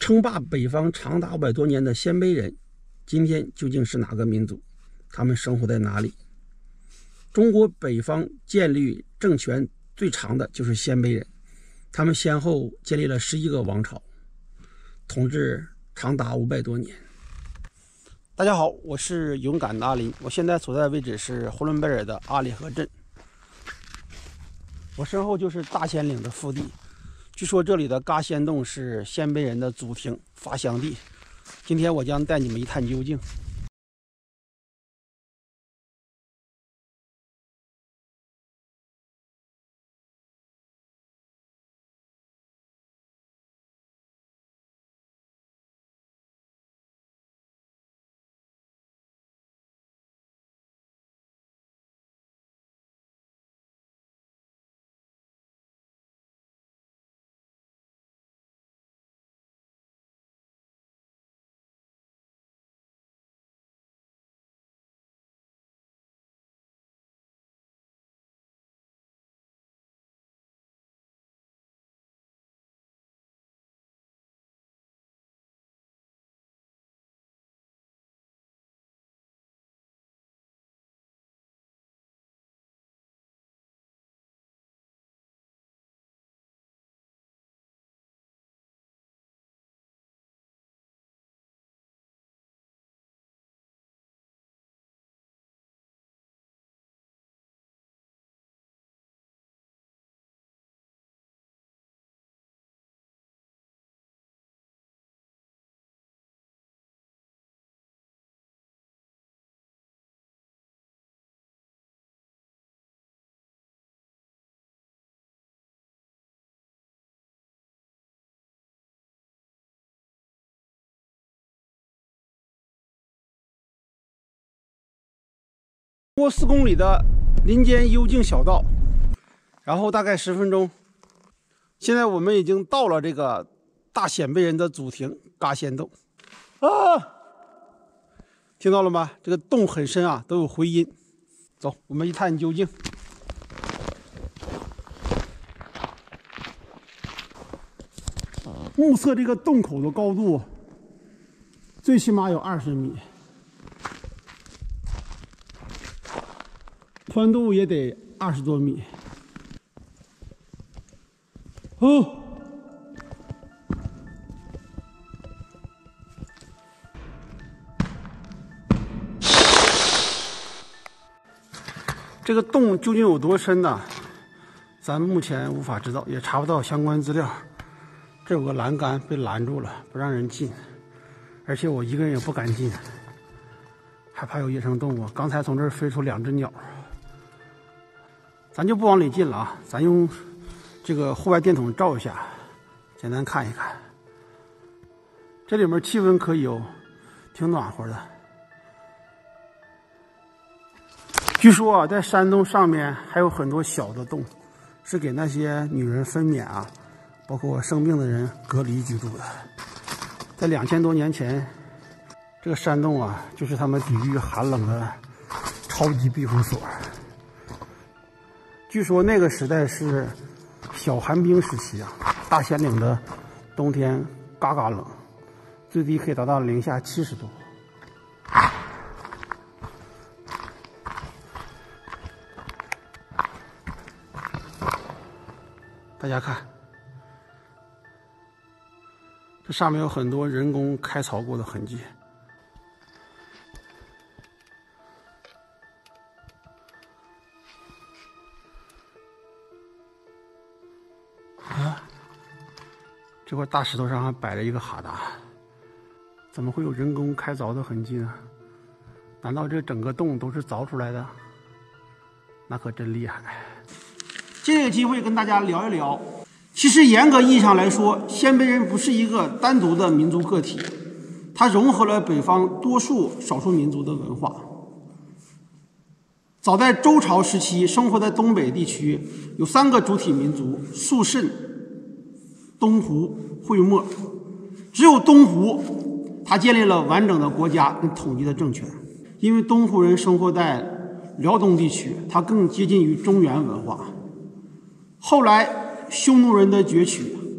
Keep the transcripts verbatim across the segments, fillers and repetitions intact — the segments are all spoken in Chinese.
称霸北方长达五百多年的鲜卑人，今天究竟是哪个民族？他们生活在哪里？中国北方建立政权最长的就是鲜卑人，他们先后建立了十一个王朝，统治长达五百多年。大家好，我是勇敢的阿林，我现在所在的位置是呼伦贝尔的阿里河镇，我身后就是大仙岭的腹地。据说这里的嘎仙洞是鲜卑人的祖庭发祥地，今天我将带你们一探究竟。过四公里的林间幽静小道，然后大概十分钟。现在我们已经到了这个大鲜卑人的祖庭嘎仙洞啊，听到了吗？这个洞很深啊，都有回音。走，我们一探究竟。目测这个洞口的高度，最起码有二十米。宽度也得二十多米。哦，这个洞究竟有多深呢？咱目前无法知道，也查不到相关资料。这有个栏杆被拦住了，不让人进，而且我一个人也不敢进，害怕有野生动物。刚才从这儿飞出两只鸟。咱就不往里进了啊，咱用这个户外电筒照一下，简单看一看。这里面气温可以哦，挺暖和的。据说啊，在山洞上面还有很多小的洞，是给那些女人分娩啊，包括生病的人隔离居住的。在两千多年前，这个山洞啊，就是他们抵御寒冷的超级避风所。据说那个时代是小寒冰时期啊，大仙岭的冬天嘎嘎冷，最低可以达到零下七十度。大家看，这上面有很多人工开凿过的痕迹。这块大石头上还摆着一个哈达，怎么会有人工开凿的痕迹呢？难道这整个洞都是凿出来的？那可真厉害！借这个机会跟大家聊一聊，其实严格意义上来说，鲜卑人不是一个单独的民族个体，它融合了北方多数少数民族的文化。早在周朝时期，生活在东北地区有三个主体民族：肃慎、东胡、会墨。只有东胡，他建立了完整的国家跟统一的政权。因为东胡人生活在辽东地区，他更接近于中原文化。后来匈奴人的攫取，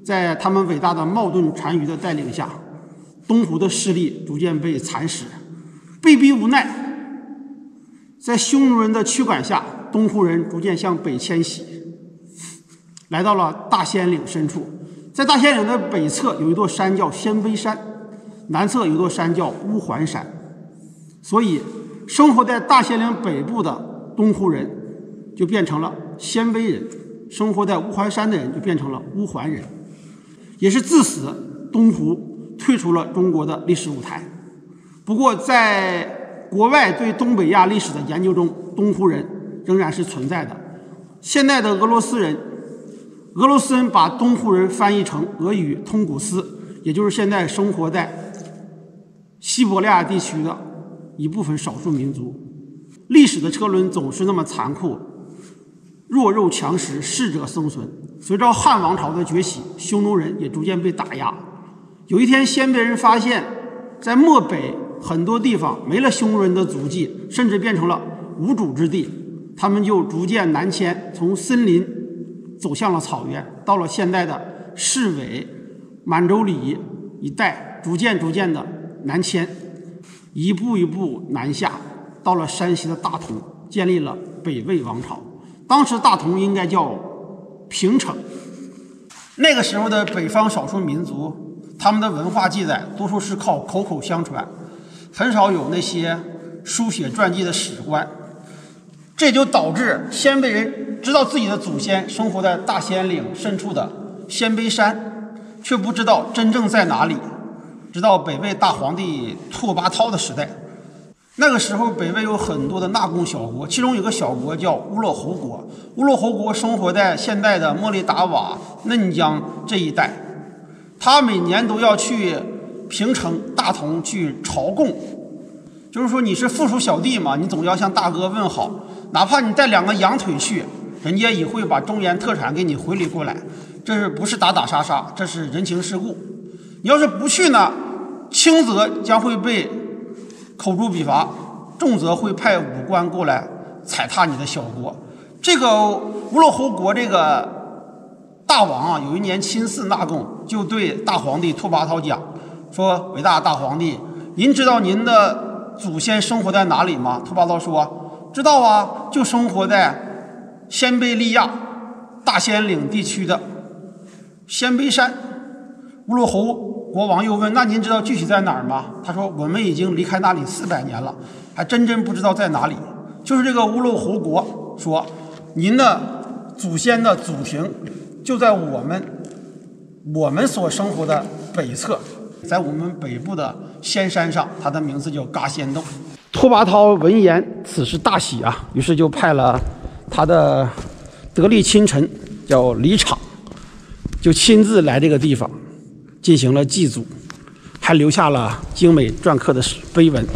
在他们伟大的冒顿单于的带领下，东湖的势力逐渐被蚕食，被逼无奈，在匈奴人的驱赶下，东湖人逐渐向北迁徙，来到了大兴安岭深处。在大兴安岭的北侧有一座山叫鲜卑山，南侧有一座山叫乌桓山，所以生活在大兴安岭北部的东湖人就变成了鲜卑人，生活在乌桓山的人就变成了乌桓人。也是自此，东湖退出了中国的历史舞台。不过在国外对东北亚历史的研究中，东湖人仍然是存在的。现在的俄罗斯人俄罗斯人把东湖人翻译成俄语通古斯，也就是现在生活在西伯利亚地区的一部分少数民族。历史的车轮总是那么残酷，弱肉强食，适者生存。随着汉王朝的崛起，匈奴人也逐渐被打压。有一天，鲜卑人发现在漠北很多地方没了匈奴人的足迹，甚至变成了无主之地，他们就逐渐南迁，从森林走向了草原，到了现在的市尾、满洲里一带，逐渐逐渐的南迁，一步一步南下，到了山西的大同，建立了北魏王朝。当时大同应该叫平城。那个时候的北方少数民族，他们的文化记载多数是靠口口相传，很少有那些书写传记的史官。这就导致鲜卑人知道自己的祖先生活在大兴安岭深处的鲜卑山，却不知道真正在哪里。直到北魏大皇帝拓跋焘的时代，那个时候北魏有很多的纳贡小国，其中有个小国叫乌勒侯国。乌勒侯国生活在现在的莫力达瓦、嫩江这一带，他每年都要去平城、大同去朝贡，就是说你是附属小弟嘛，你总要向大哥问好，哪怕你带两个羊腿去，人家也会把中原特产给你回礼过来。这是不是打打杀杀？这是人情世故。你要是不去呢，轻则将会被口诛笔伐，重则会派武官过来踩踏你的小国。这个乌勒侯国这个大王啊，有一年亲自纳贡，就对大皇帝拓跋焘讲说：“伟大大皇帝，您知道您的祖先生活在哪里吗？”拓跋焘说：“知道啊，就生活在鲜卑利亚大兴安岭地区的鲜卑山。”乌勒侯国王又问：“那您知道具体在哪儿吗？”他说：“我们已经离开那里四百年了，还真真不知道在哪里。”就是这个乌勒侯国说：“您的祖先的祖庭就在我们我们所生活的北侧，在我们北部的仙山上，它的名字叫嘎仙洞。”拓跋焘闻言，此事大喜啊，于是就派了他的得力亲臣叫李昶，就亲自来这个地方进行了祭祖，还留下了精美篆刻的碑文。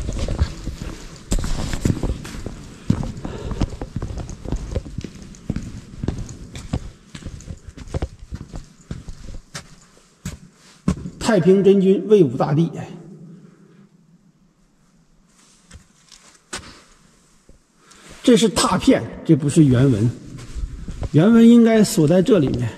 太平真君魏武大帝，这是拓片，这不是原文，原文应该锁在这里面。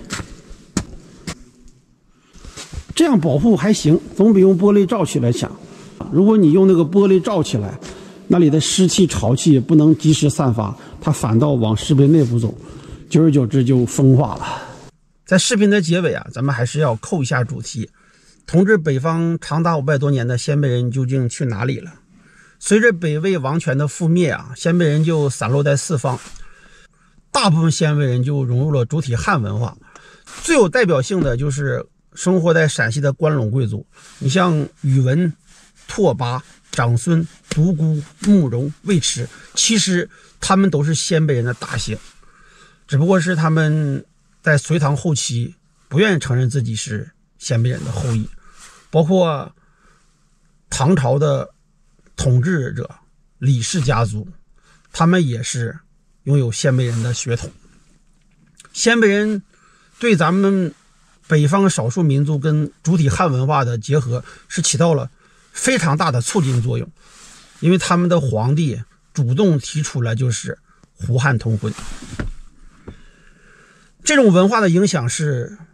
这样保护还行，总比用玻璃罩起来强。如果你用那个玻璃罩起来，那里的湿气潮气不能及时散发，它反倒往石碑内部走，久而久之就风化了。在视频的结尾啊，咱们还是要扣一下主题。统治北方长达五百多年的鲜卑人究竟去哪里了？随着北魏王权的覆灭啊，鲜卑人就散落在四方，大部分鲜卑人就融入了主体汉文化。最有代表性的就是生活在陕西的关陇贵族，你像宇文、拓跋、长孙、独孤、慕容、尉迟，其实他们都是鲜卑人的大姓，只不过是他们在隋唐后期不愿意承认自己是鲜卑人的后裔。包括唐朝的统治者李氏家族，他们也是拥有鲜卑人的血统。鲜卑人对咱们北方少数民族跟主体汉文化的结合是起到了非常大的促进作用，因为他们的皇帝主动提出来就是胡汉通婚。这种文化的影响是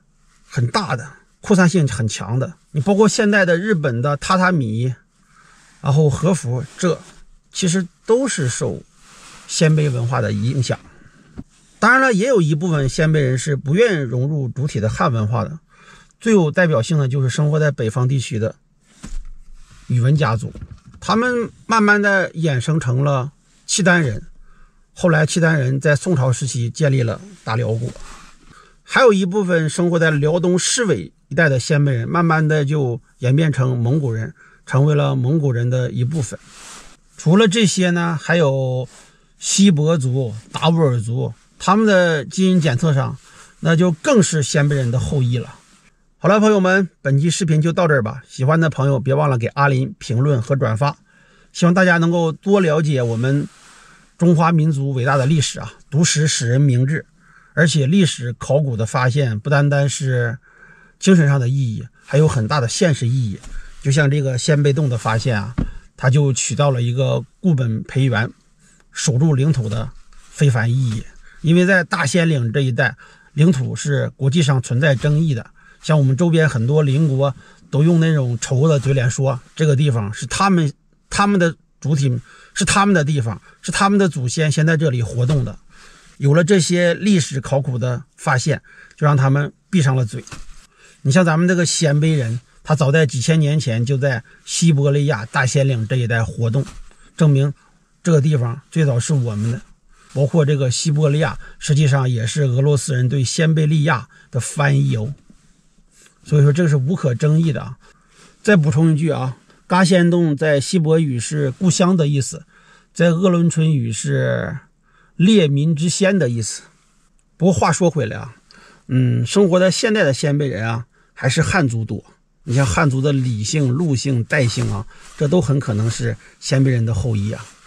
很大的，扩散性很强的。你包括现代的日本的榻榻米，然后和服，这其实都是受鲜卑文化的影响。当然了，也有一部分鲜卑人是不愿意融入主体的汉文化的。最有代表性的就是生活在北方地区的宇文家族，他们慢慢的衍生成了契丹人，后来契丹人在宋朝时期建立了大辽国。还有一部分生活在辽东市尾一带的鲜卑人，慢慢的就演变成蒙古人，成为了蒙古人的一部分。除了这些呢，还有锡伯族、达斡尔族，他们的基因检测上那就更是鲜卑人的后裔了。好了，朋友们，本期视频就到这儿吧。喜欢的朋友别忘了给阿林评论和转发，希望大家能够多了解我们中华民族伟大的历史啊，读史使人明智。而且历史考古的发现不单单是精神上的意义，还有很大的现实意义。就像这个鲜卑洞的发现啊，它就起到了一个固本培元、守住领土的非凡意义。因为在大兴岭这一带，领土是国际上存在争议的。像我们周边很多邻国都用那种仇的嘴脸说，这个地方是他们他们的主体，是他们的地方，是他们的祖先先在这里活动的。有了这些历史考古的发现，就让他们闭上了嘴。你像咱们这个鲜卑人，他早在几千年前就在西伯利亚大兴岭这一带活动，证明这个地方最早是我们的。包括这个西伯利亚实际上也是俄罗斯人对鲜卑利亚的翻译哦。所以说这个是无可争议的啊。再补充一句啊，嘎仙洞在西伯语是故乡的意思，在鄂伦春语是列民之先的意思。不过话说回来啊，嗯，生活在现代的鲜卑人啊，还是汉族多。你像汉族的李姓、陆姓、代姓啊，这都很可能是鲜卑人的后裔啊。